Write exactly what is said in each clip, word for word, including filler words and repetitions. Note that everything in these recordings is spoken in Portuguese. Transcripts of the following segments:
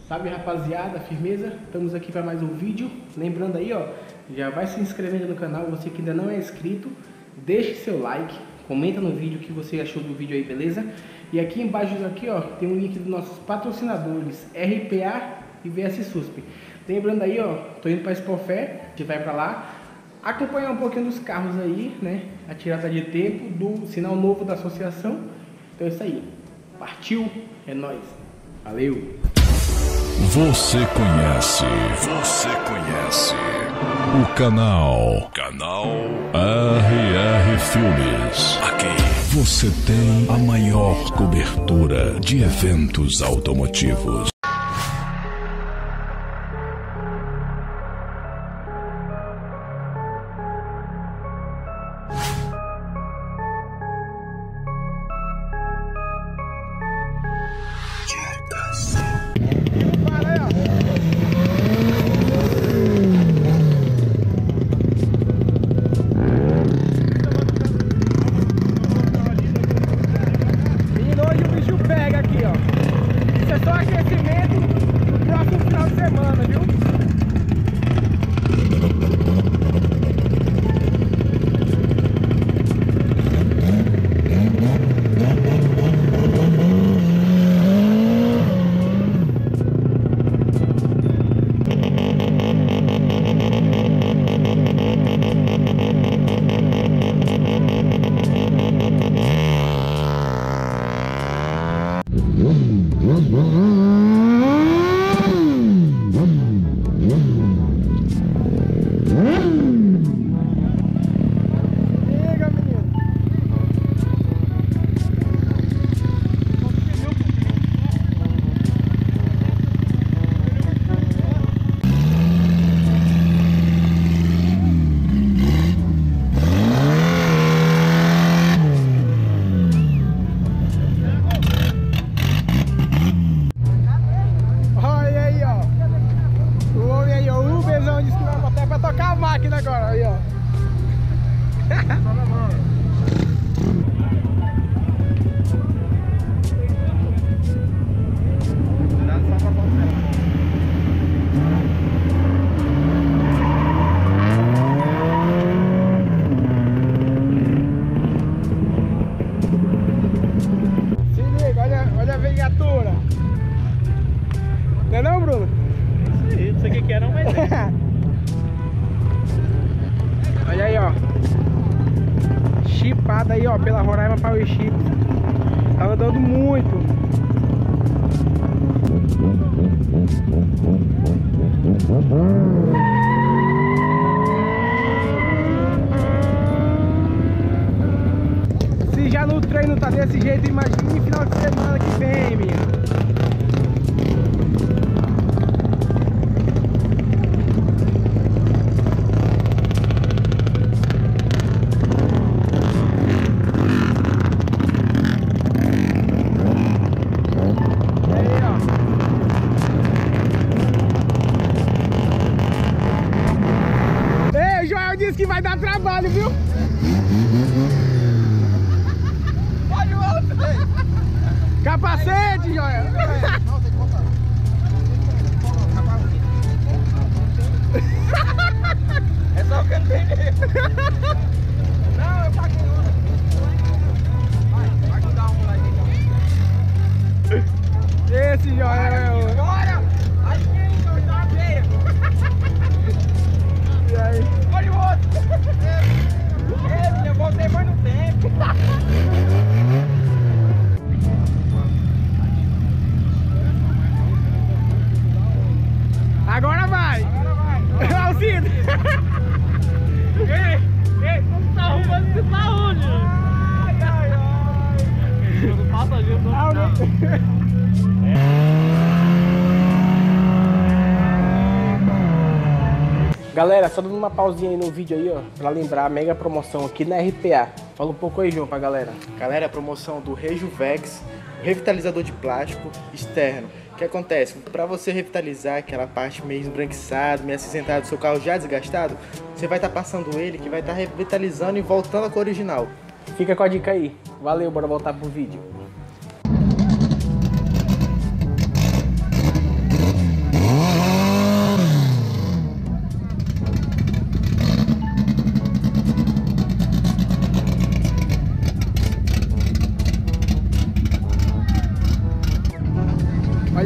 Salve rapaziada, firmeza? Estamos aqui para mais um vídeo. Lembrando aí, ó, já vai se inscrevendo no canal, você que ainda não é inscrito, deixe seu like, comenta no vídeo o que você achou do vídeo aí, beleza? E aqui embaixo aqui, ó, tem um link dos nossos patrocinadores R P A e V S Susp. Lembrando aí, ó, tô indo para Expofé, a gente vai para lá acompanhar um pouquinho dos carros aí, né? A tirada de tempo do sinal novo da associação. Então é isso aí. Partiu, é nóis. Valeu. Você conhece, você conhece o canal, canal R R Filmes. Aqui você tem a maior cobertura de eventos automotivos. Não é não, Bruno? Sim, não sei o que que é não, mas é. Olha aí, ó. Chipada aí, ó, pela Roraima Power Chip. Tá andando muito. Se já no treino tá desse jeito, imagine final de semana que vem, menino. Que vai dar trabalho, viu? Pode voltar. Capacete, Joia. É só o que eu tenho. Não, eu paguei outra. Vai, vai dar um lá aí. Esse Joia é o... Bora! Aí quem não tá feia. E aí? Olha o outro! Ei, eu voltei mais no tempo! Agora vai! Agora vai! Olha o Cid! Ei, ei, como tá arrumando esse saúde? Ai, ai, ai! Não passa junto no carro. Galera, só dando uma pausinha aí no vídeo aí, ó, pra lembrar a mega promoção aqui na R P A. Fala um pouco aí, João, pra galera. Galera, a promoção do Rejuvex, revitalizador de plástico externo. O que acontece? Para você revitalizar aquela parte meio esbranquiçada, meio acinzentada do seu carro já desgastado, você vai estar tá passando ele que vai estar tá revitalizando e voltando à cor original. Fica com a dica aí. Valeu, bora voltar pro vídeo.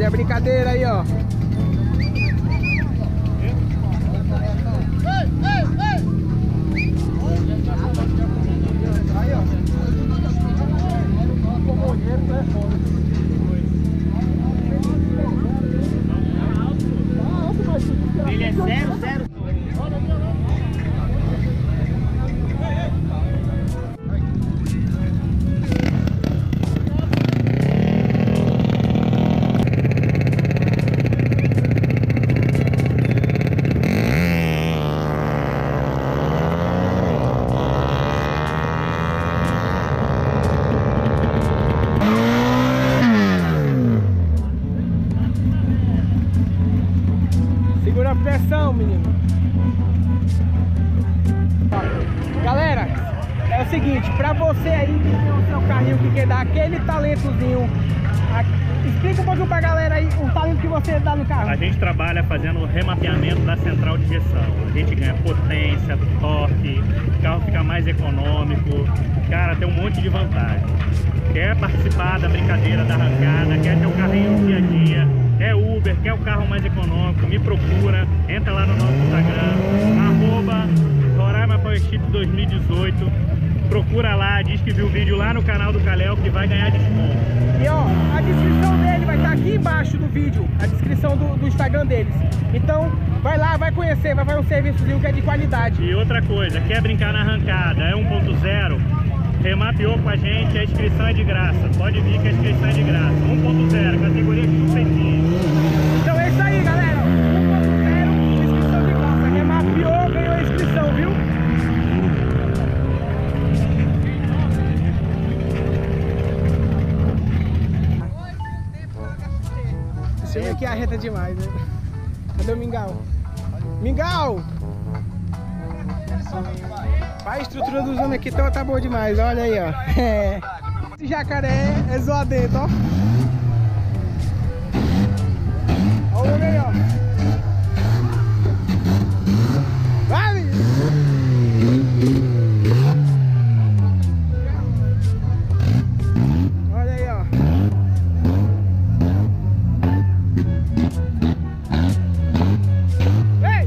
Olha a brincadeira aí, ó. Ele é zero, zero. Segura a pressão, menino. Galera, é o seguinte, pra você aí que tem o seu carrinho que quer dar aquele talentozinho, a- explica um pouquinho pra galera aí o talento que você dá no carro. A gente trabalha fazendo o remapeamento da central de injeção. A gente ganha potência, torque, o carro fica mais econômico. Cara, tem um monte de vantagem. Quer participar da brincadeira da arrancada, quer ter o carrinho no dia a dia, quer Uber, quer o carro mais econômico, me procura, entra lá no nosso Instagram, arroba Roraima Powership dois mil e dezoito. Procura lá, diz que viu o vídeo lá no canal do Kalel que vai ganhar desconto. E ó, a descrição dele vai estar aqui embaixo do vídeo, a descrição do, do Instagram deles. Então, vai lá, vai conhecer, vai fazer um serviçozinho que é de qualidade. E outra coisa, quer brincar na arrancada, é um ponto zero, remapeou com a gente, a inscrição é de graça. Pode vir que a inscrição é de graça. um ponto zero, categoria de sucessivos. Então é isso aí, galera. um ponto zero, inscrição de graça. Remapeou, ganhou a inscrição, viu? Esse filme aqui arreta demais, né? Cadê o Mingau? Mingau! A estrutura dos homens aqui tá, tá boa demais, olha aí, ó. É. Esse jacaré é zoadento, ó. Olha o homem aí, ó. Vai! Olha aí, ó. Ei!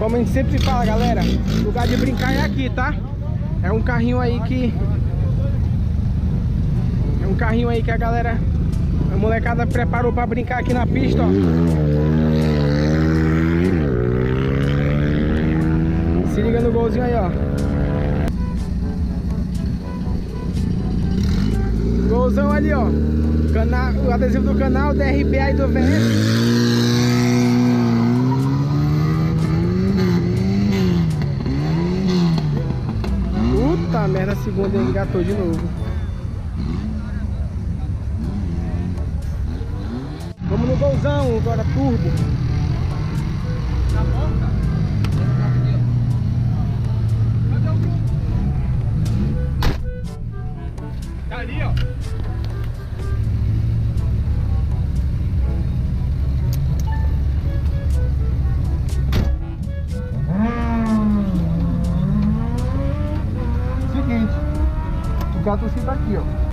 Como a gente sempre fala, galera, lugar de brincar é aqui, tá? É um carrinho aí que... É um carrinho aí que a galera... A molecada preparou pra brincar aqui na pista, ó. Se liga no golzinho aí, ó. Golzão ali, ó. Canal, o adesivo do canal, D R B aí do V S. Puta merda, a segunda engatou de novo. Vamos no golzão, agora turbo. Na porta? Cadê o grupo? Tá ali, ó. Seguinte, o gato tá aqui, ó.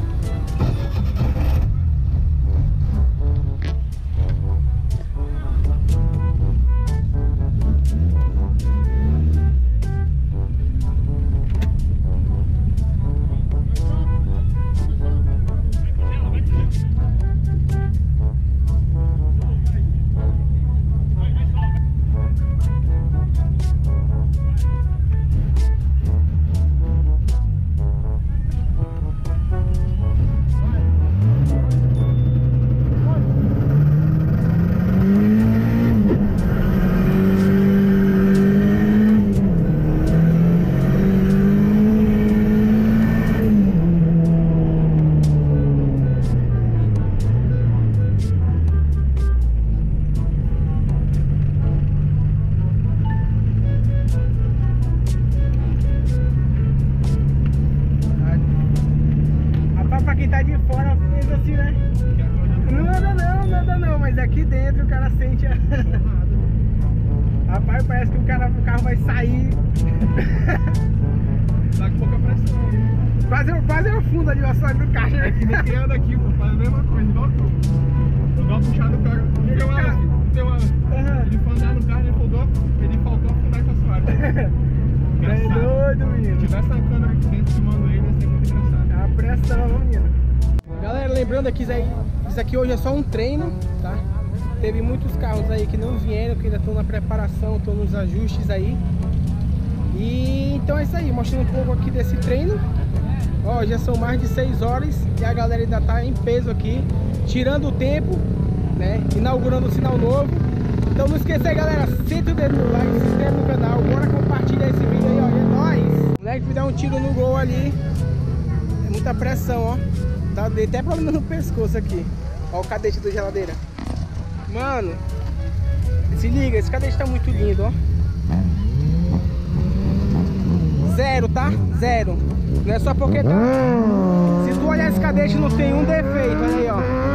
Rapaz, parece que o, cara, o carro vai sair. Tá com pouca pressão. Quase, quase eu fundo ali, ó, saindo do carro. É que nem quem anda aqui, pô, faz a mesma coisa, igual tu. Eu dou uma puxada no carro. Tem uma, tem uma, uhum. Ele foi andar no carro, ele faltou, ele faltou afundar com a suave. É doido, menino. Se tivesse a câmera aqui dentro filmando ele, ia ser muito engraçado. É uma pressão, menino. Galera, lembrando que isso, aí, isso aqui hoje é só um treino, tá? Teve muitos carros aí que não vieram, que ainda estão na preparação, estão nos ajustes aí. E então é isso aí, mostrando um pouco aqui desse treino. Ó, já são mais de seis horas e a galera ainda tá em peso aqui, tirando o tempo, né? Inaugurando o sinal novo. Então não esqueça aí, galera, senta o dedo no like, se inscreve no canal, bora compartilhar esse vídeo aí, ó, é nóis! O moleque me dá um tiro no gol ali, é muita pressão, ó. Tá, dei até problema no pescoço aqui. Ó o cadete do geladeira. Mano, se liga, esse cadete tá muito lindo, ó. Zero, tá? Zero. Não é só porque tá. Se tu olhar esse cadete, não tem um defeito, olha aí, ó.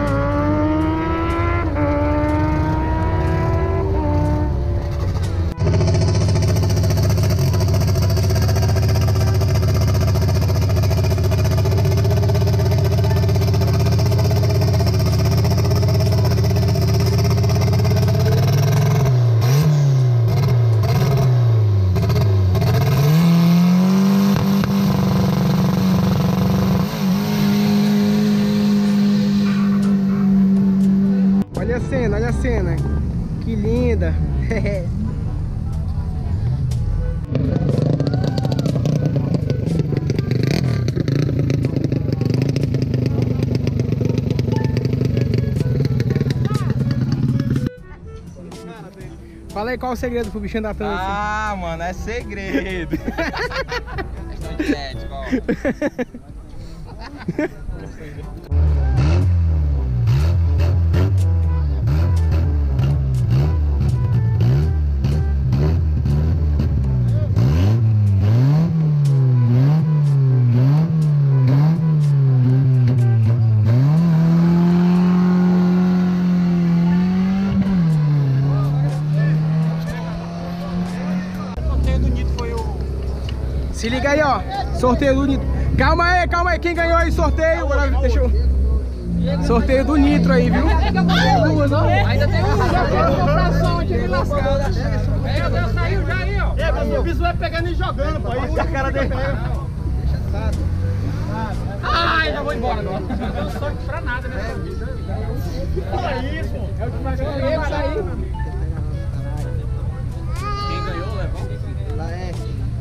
Olha a cena, olha a cena. Que linda. Fala aí qual é o segredo pro bichinho da tança. Ah, mano, é segredo. Questão de ética, ó. Se liga aí, ó. Sorteio do Nitro. Calma aí, calma aí. Quem ganhou aí sorteio? Agora deixa eu... Sorteio do Nitro aí, viu? Ainda tem um. Já foi a compração de lascada. Meu Deus, saiu já aí. bicho vai pegando e jogando, pô. Aí a cara dele pega. Deixa assado. Ai, já vou embora agora. Não deu sorte pra nada nessa vida. Olha isso, pô. É o que mais ganhou aí. Quem ganhou, levou? Lá é.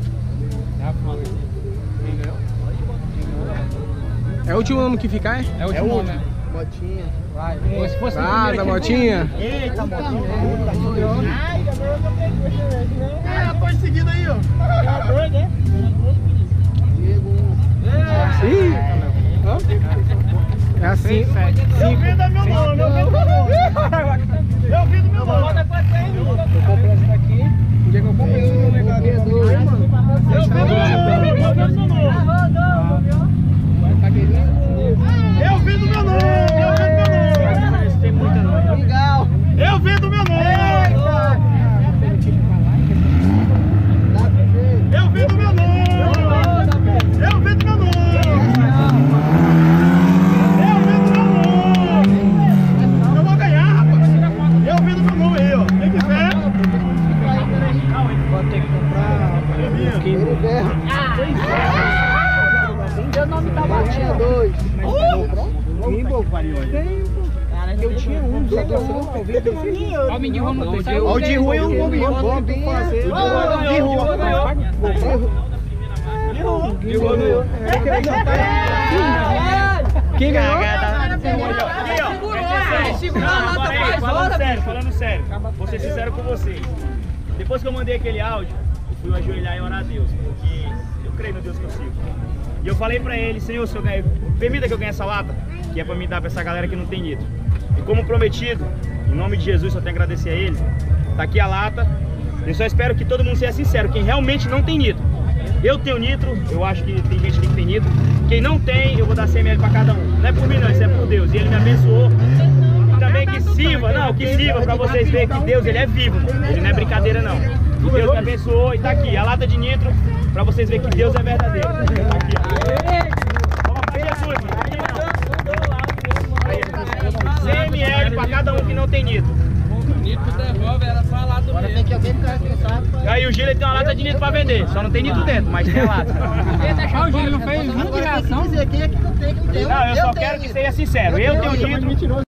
Quem ganhou? É o último ano que ficar, é? É o último ano, né? Motinha. Vai. Se fosse Ah, da motinha? Eita, motinha. Ai, eu não peguei. Ah, tô em seguida aí, ó. Tá doido, né? Sim. É assim. Eu vi do meu nome, eu vi do meu nome. Eu vi do meu nome. Eu comprei essa daqui. O dia que eu comprei esse meu negócio aqui, mano. Eu vi do meu nome, eu vi do meu nome. Eu vi do meu nome, eu vi do meu nome. Tem muita nome. Legal. Eu vi do meu nome. Eu vi do meu nome. Eu vi do meu nome. Eu vi do meu nome. Eu vou ganhar, rapaz. Eu vi do meu nome aí, ó. Tem que ver. Vou ter que comprar. Meu nome tá batido. Dois. Eu tinha um, só que eu não vi. Ó, o menino, vamos ter. Ó, o de rua é um bombinho. Bombinho. De rua. De rua ganhou. Quem ganhou? Falando sério, falando sério, vou ser sincero com vocês. Depois que eu mandei aquele áudio, eu fui ajoelhar e orar a Deus, porque eu creio no Deus que eu sigo. E eu falei pra ele, Senhor, se eu ganhei, permita que eu ganhe essa lata, que é pra me dar pra essa galera que não tem nitro. E como prometido, em nome de Jesus, só tenho a agradecer a ele. Tá aqui a lata. Eu só espero que todo mundo seja sincero, quem realmente não tem nitro. Eu tenho nitro, eu acho que tem gente aqui que tem nitro. Quem não tem, eu vou dar cem mililitros pra cada um. Não é por mim não, isso é por Deus. E ele me abençoou. E também que sirva, não, que sirva pra vocês verem que Deus, ele é vivo. Ele não é brincadeira não. E Deus me abençoou e tá aqui, a lata de nitro, pra vocês verem que Deus é verdadeiro. Tá aqui, ó. Vamos pra Jesus, cem mililitros pra cada um que não tem nitro. Nitro devolve, era só a lata. Agora tem que alguém ficar responsável. Aí o Gila tem uma lata de nitro pra vender, só não tem nitro dentro, mas tem a lata. Ah, o Gila não fez vinte reação. Não, eu só quero que seja sincero, eu tenho nitro.